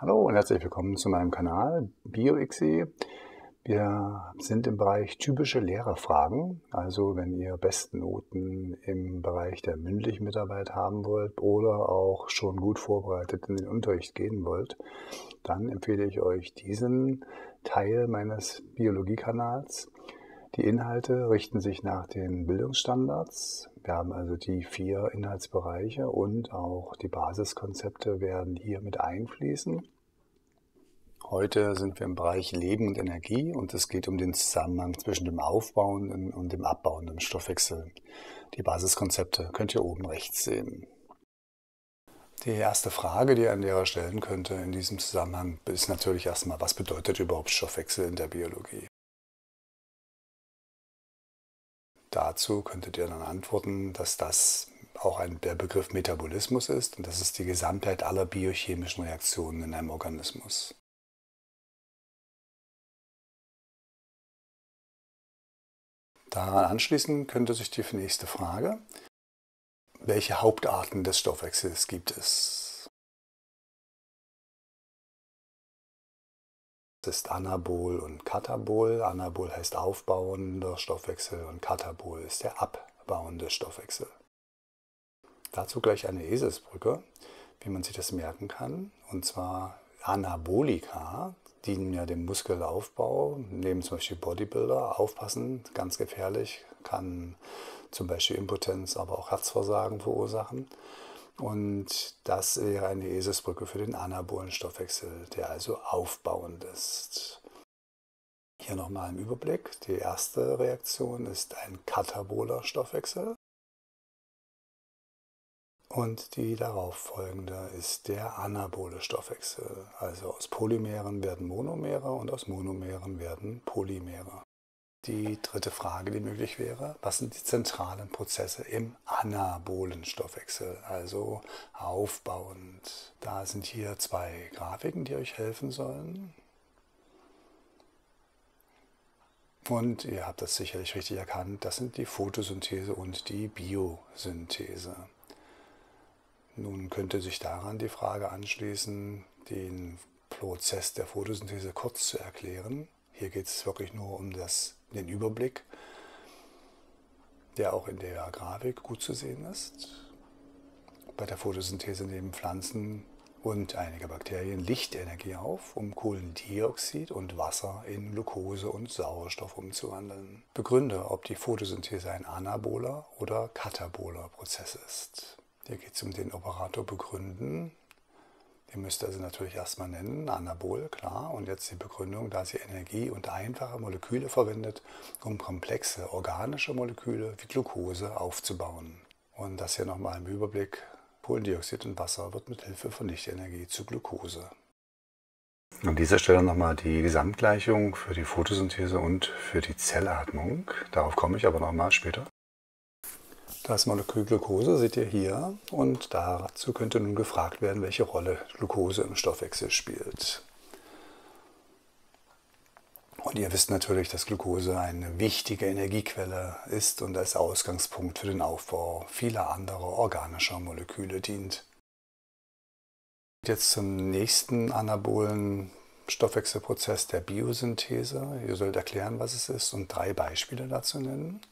Hallo und herzlich willkommen zu meinem Kanal BioXE. Wir sind im Bereich typische Lehrerfragen. Also wenn ihr Bestnoten im Bereich der mündlichen Mitarbeit haben wollt oder auch schon gut vorbereitet in den Unterricht gehen wollt, dann empfehle ich euch diesen Teil meines Biologiekanals. Die Inhalte richten sich nach den Bildungsstandards. Wir haben also die 4 Inhaltsbereiche und auch die Basiskonzepte werden hier mit einfließen. Heute sind wir im Bereich Leben und Energie und es geht um den Zusammenhang zwischen dem aufbauenden und dem abbauenden Stoffwechsel. Die Basiskonzepte könnt ihr oben rechts sehen. Die erste Frage, die ein Lehrer stellen könnte in diesem Zusammenhang, ist natürlich erstmal, was bedeutet überhaupt Stoffwechsel in der Biologie? Dazu könntet ihr dann antworten, dass das auch der Begriff Metabolismus ist und das ist die Gesamtheit aller biochemischen Reaktionen in einem Organismus. Daran anschließend könnte sich die nächste Frage: Welche Hauptarten des Stoffwechsels gibt es? Es ist Anabol und Katabol. Anabol heißt aufbauender Stoffwechsel und Katabol ist der abbauende Stoffwechsel. Dazu gleich eine Eselsbrücke, wie man sich das merken kann. Und zwar Anabolika dienen ja dem Muskelaufbau, nehmen zum Beispiel Bodybuilder. Aufpassen, ganz gefährlich, kann zum Beispiel Impotenz, aber auch Herzversagen verursachen. Und das wäre eine Eselsbrücke für den anabolen Stoffwechsel, der also aufbauend ist. Hier nochmal im Überblick. Die erste Reaktion ist ein kataboler Stoffwechsel. Und die darauf folgende ist der anabole Stoffwechsel. Also aus Polymeren werden Monomere und aus Monomeren werden Polymere. Die dritte Frage, die möglich wäre: Was sind die zentralen Prozesse im anabolen Stoffwechsel, also aufbauend? Da sind hier 2 Grafiken, die euch helfen sollen. Und ihr habt das sicherlich richtig erkannt, das sind die Photosynthese und die Biosynthese. Nun könnte sich daran die Frage anschließen, den Prozess der Photosynthese kurz zu erklären. Hier geht es wirklich nur um den Überblick, der auch in der Grafik gut zu sehen ist. Bei der Photosynthese nehmen Pflanzen und einige Bakterien Lichtenergie auf, um Kohlendioxid und Wasser in Glucose und Sauerstoff umzuwandeln. Begründe, ob die Photosynthese ein anaboler oder kataboler Prozess ist. Hier geht es um den Operator begründen. Den müsst ihr also natürlich erstmal nennen, Anabol, klar. Und jetzt die Begründung, da sie Energie und einfache Moleküle verwendet, um komplexe organische Moleküle wie Glucose aufzubauen. Und das hier nochmal im Überblick: Kohlendioxid und Wasser wird mit Hilfe von Lichtenergie zu Glucose. An dieser Stelle nochmal die Gesamtgleichung für die Photosynthese und für die Zellatmung. Darauf komme ich aber nochmal später. Das Molekül Glucose seht ihr hier und dazu könnte nun gefragt werden, welche Rolle Glucose im Stoffwechsel spielt. Und ihr wisst natürlich, dass Glucose eine wichtige Energiequelle ist und als Ausgangspunkt für den Aufbau vieler anderer organischer Moleküle dient. Jetzt zum nächsten anabolen Stoffwechselprozess der Biosynthese. Ihr sollt erklären, was es ist und 3 Beispiele dazu nennen.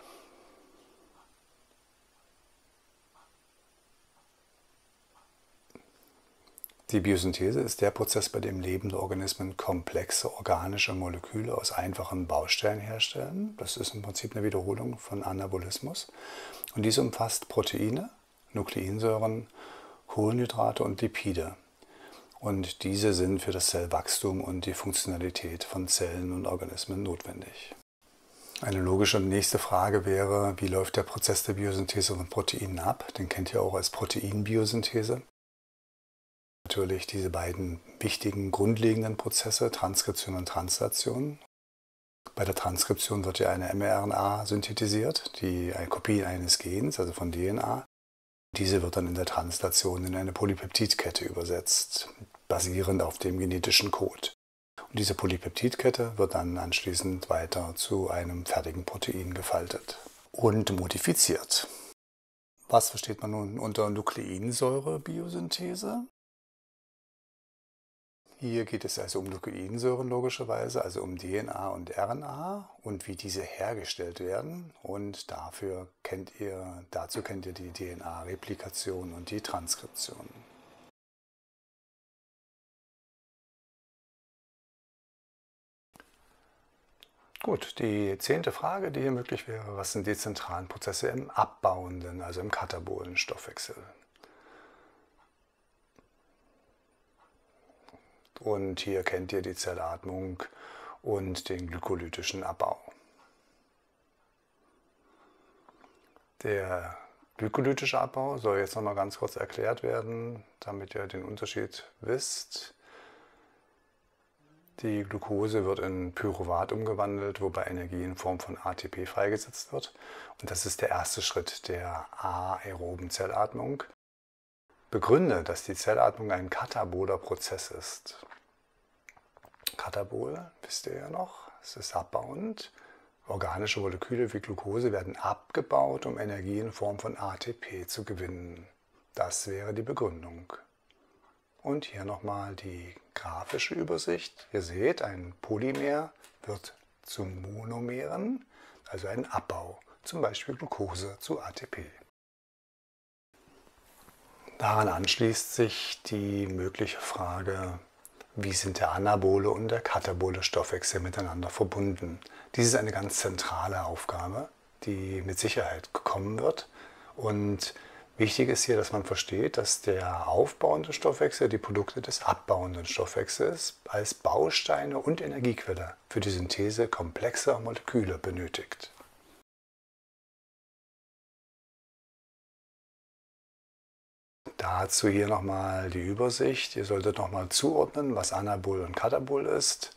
Die Biosynthese ist der Prozess, bei dem lebende Organismen komplexe organische Moleküle aus einfachen Bausteinen herstellen. Das ist im Prinzip eine Wiederholung von Anabolismus. Und diese umfasst Proteine, Nukleinsäuren, Kohlenhydrate und Lipide. Und diese sind für das Zellwachstum und die Funktionalität von Zellen und Organismen notwendig. Eine logische nächste Frage wäre, wie läuft der Prozess der Biosynthese von Proteinen ab? Den kennt ihr auch als Proteinbiosynthese. Natürlich diese beiden wichtigen grundlegenden Prozesse, Transkription und Translation. Bei der Transkription wird ja eine mRNA synthetisiert, eine Kopie eines Gens, also von DNA. Diese wird dann in der Translation in eine Polypeptidkette übersetzt, basierend auf dem genetischen Code. Und diese Polypeptidkette wird dann anschließend weiter zu einem fertigen Protein gefaltet und modifiziert. Was versteht man nun unter Nukleinsäure-Biosynthese? Hier geht es also um Nukleinsäuren logischerweise, also um DNA und RNA und wie diese hergestellt werden. Und dazu kennt ihr die DNA-Replikation und die Transkription. Gut, die 10. Frage, die hier möglich wäre: Was sind die zentralen Prozesse im abbauenden, also im katabolen Stoffwechsel? Und hier kennt ihr die Zellatmung und den glykolytischen Abbau. Der glykolytische Abbau soll jetzt nochmal ganz kurz erklärt werden, damit ihr den Unterschied wisst. Die Glucose wird in Pyruvat umgewandelt, wobei Energie in Form von ATP freigesetzt wird. Und das ist der erste Schritt der aeroben Zellatmung. Begründe, dass die Zellatmung ein kataboler Prozess ist. Katabol, wisst ihr ja noch, es ist abbauend. Organische Moleküle wie Glucose werden abgebaut, um Energie in Form von ATP zu gewinnen. Das wäre die Begründung. Und hier nochmal die grafische Übersicht. Ihr seht, ein Polymer wird zu Monomeren, also ein Abbau, zum Beispiel Glucose zu ATP. Daran anschließt sich die mögliche Frage: Wie sind der anabole und der katabole Stoffwechsel miteinander verbunden? Dies ist eine ganz zentrale Aufgabe, die mit Sicherheit kommen wird. Und wichtig ist hier, dass man versteht, dass der aufbauende Stoffwechsel die Produkte des abbauenden Stoffwechsels als Bausteine und Energiequelle für die Synthese komplexer Moleküle benötigt. Dazu hier nochmal die Übersicht. Ihr solltet nochmal zuordnen, was Anabol und Katabol ist.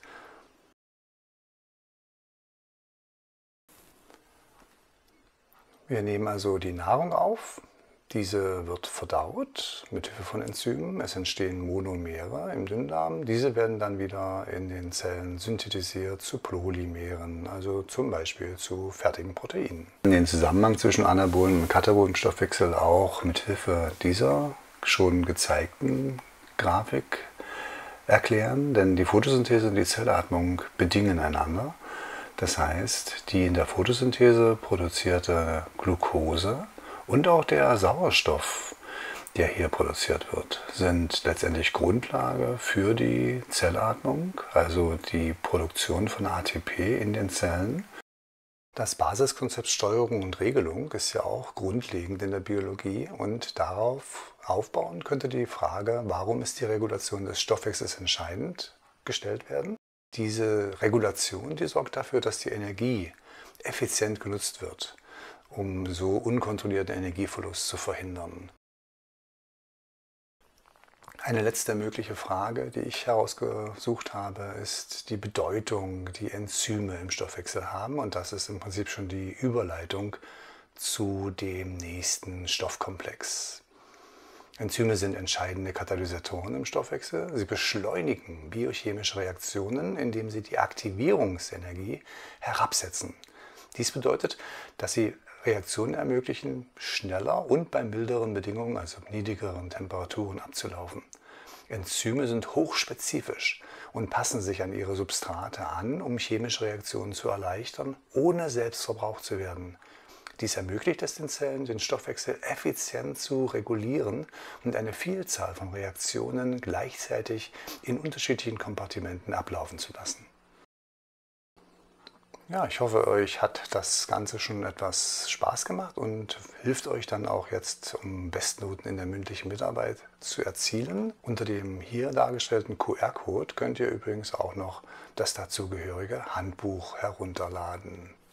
Wir nehmen also die Nahrung auf. Diese wird verdaut mit Hilfe von Enzymen. Es entstehen Monomere im Dünndarm. Diese werden dann wieder in den Zellen synthetisiert zu Polymeren, also zum Beispiel zu fertigen Proteinen. Den Zusammenhang zwischen anabolen und katabolen Stoffwechsel auch mit Hilfe dieser schon gezeigten Grafik erklären, denn die Photosynthese und die Zellatmung bedingen einander. Das heißt, die in der Photosynthese produzierte Glucose und auch der Sauerstoff, der hier produziert wird, sind letztendlich Grundlage für die Zellatmung, also die Produktion von ATP in den Zellen. Das Basiskonzept Steuerung und Regelung ist ja auch grundlegend in der Biologie und darauf aufbauen könnte die Frage, warum ist die Regulation des Stoffwechsels entscheidend, gestellt werden. Diese Regulation, die sorgt dafür, dass die Energie effizient genutzt wird, um so unkontrollierten Energieverlust zu verhindern. Eine letzte mögliche Frage, die ich herausgesucht habe, ist die Bedeutung, die Enzyme im Stoffwechsel haben. Und das ist im Prinzip schon die Überleitung zu dem nächsten Stoffkomplex. Enzyme sind entscheidende Katalysatoren im Stoffwechsel. Sie beschleunigen biochemische Reaktionen, indem sie die Aktivierungsenergie herabsetzen. Dies bedeutet, dass sie Reaktionen ermöglichen, schneller und bei milderen Bedingungen, also niedrigeren Temperaturen, abzulaufen. Enzyme sind hochspezifisch und passen sich an ihre Substrate an, um chemische Reaktionen zu erleichtern, ohne selbst verbraucht zu werden. Dies ermöglicht es den Zellen, den Stoffwechsel effizient zu regulieren und eine Vielzahl von Reaktionen gleichzeitig in unterschiedlichen Kompartimenten ablaufen zu lassen. Ja, ich hoffe, euch hat das Ganze schon etwas Spaß gemacht und hilft euch dann auch jetzt, um Bestnoten in der mündlichen Mitarbeit zu erzielen. Unter dem hier dargestellten QR-Code könnt ihr übrigens auch noch das dazugehörige Handbuch herunterladen.